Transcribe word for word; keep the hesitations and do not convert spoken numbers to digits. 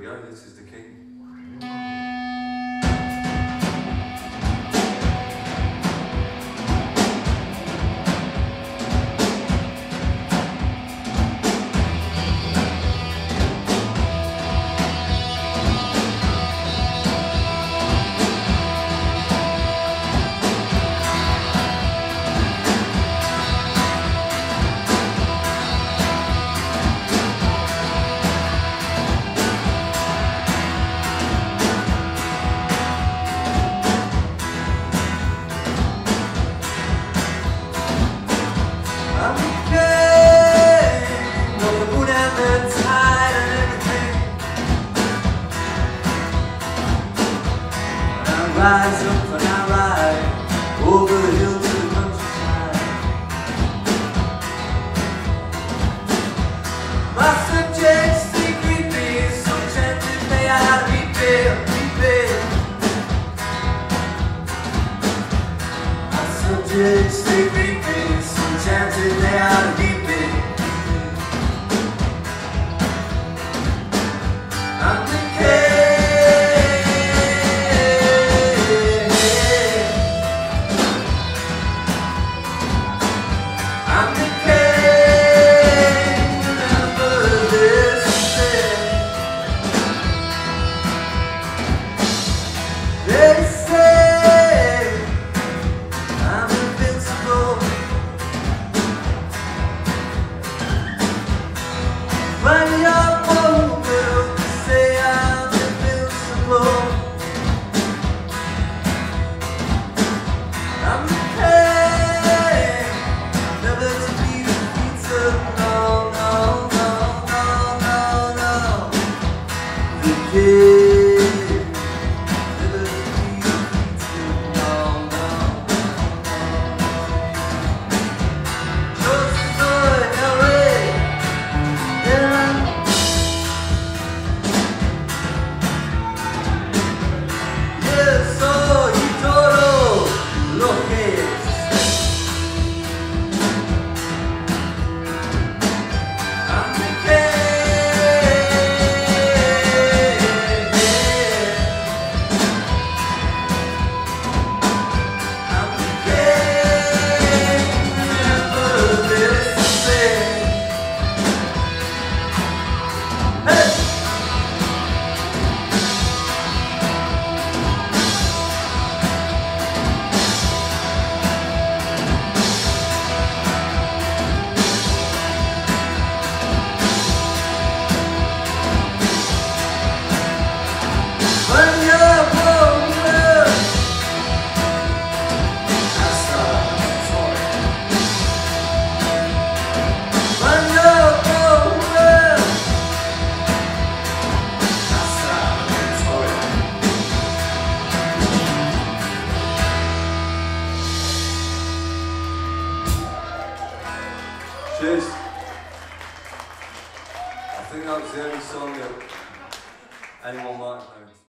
go, this is the king. Rise up and I ride over the hill to the countryside. My subjects, they greet me, so tempted they are weeping, weeping. My subjects, they greet me, so tempted they are weeping. I'm the king. I'm the king, remember this thing. They say I'm invincible. When you're old, girl, they say I'm invincible. I'm the king, never to be defeated, no, no, no, no, no, no. The king, never to be defeated, no, no, no. Joseph Joy, L A, yeah. Yes, soy todo lo que existe. I'm the king. I'm the king. Remember this thing. Hey! When you're older, I start toiling. When you're older, I start toiling. Cheers. I think that was the only song that anyone might know.